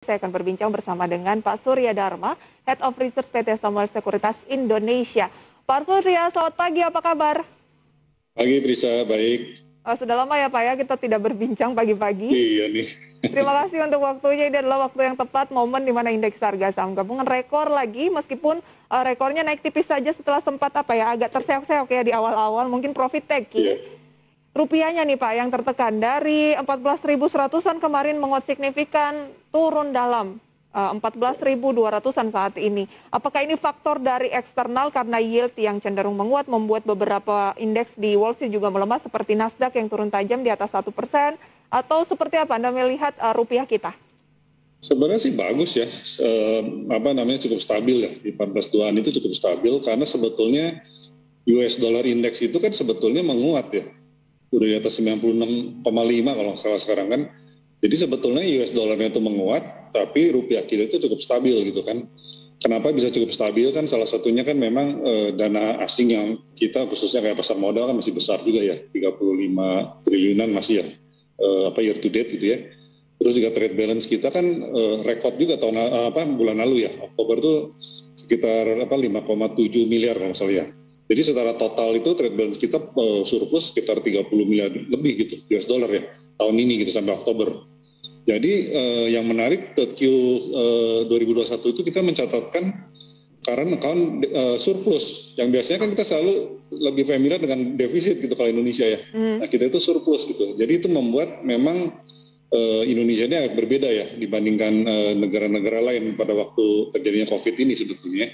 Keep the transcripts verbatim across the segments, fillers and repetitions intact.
Saya akan berbincang bersama dengan Pak Surya Dharma, Head of Research P T Samuel Sekuritas Indonesia. Pak Surya, selamat pagi, apa kabar? Pagi Prisa, baik. Oh, sudah lama ya Pak ya, kita tidak berbincang pagi-pagi. Iya nih. Terima kasih untuk waktunya, ini adalah waktu yang tepat, momen di mana indeks harga saham gabungan rekor lagi, meskipun uh, rekornya naik tipis saja setelah sempat apa ya, agak terseok-seok ya di awal-awal, mungkin profit taking. Iya. Rupiahnya nih Pak yang tertekan dari empat belas ribu seratusan kemarin menguat signifikan, turun dalam uh, empat belas ribu dua ratusan saat ini. Apakah ini faktor dari eksternal karena yield yang cenderung menguat membuat beberapa indeks di Wall Street juga melemah seperti Nasdaq yang turun tajam di atas satu persen, atau seperti apa Anda melihat uh, rupiah kita? Sebenarnya sih bagus ya, e, apa namanya cukup stabil ya, di empat belas ribuan itu cukup stabil karena sebetulnya U S dollar index itu kan sebetulnya menguat ya. Udah di atas sembilan puluh enam koma lima kalau salah sekarang kan. Jadi sebetulnya U S dollarnya itu menguat, tapi rupiah kita itu cukup stabil gitu kan. Kenapa bisa cukup stabil kan salah satunya kan memang e, dana asing yang kita khususnya kayak pasar modal kan masih besar juga ya, tiga puluh lima triliunan masih ya, e, apa year to date gitu ya. Terus juga trade balance kita kan e, rekor juga tahun apa bulan lalu ya, Oktober tuh sekitar apa lima koma tujuh miliar kalau misalnya ya. Jadi secara total itu trade balance kita uh, surplus sekitar tiga puluh miliar lebih gitu U S dollar ya tahun ini gitu sampai Oktober. Jadi uh, yang menarik third Q uh, dua ribu dua puluh satu itu kita mencatatkan current account uh, surplus yang biasanya kan kita selalu lebih familiar dengan defisit gitu kalau Indonesia ya. Hmm. Nah, kita itu surplus gitu. Jadi itu membuat memang uh, Indonesia ini agak berbeda ya dibandingkan uh, negara-negara lain pada waktu terjadinya COVID ini sebetulnya.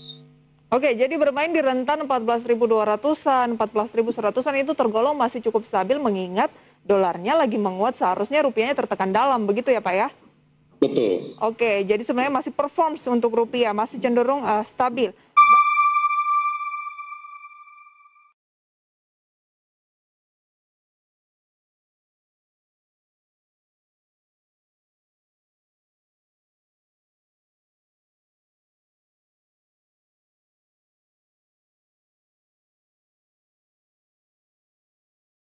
Oke, jadi bermain di rentan empat belas ribu dua ratusan, empat belas ribu seratusan itu tergolong masih cukup stabil mengingat dolarnya lagi menguat, seharusnya rupiahnya tertekan dalam, begitu ya Pak ya? Betul. Oke, jadi sebenarnya masih performs untuk rupiah, masih cenderung uh, stabil.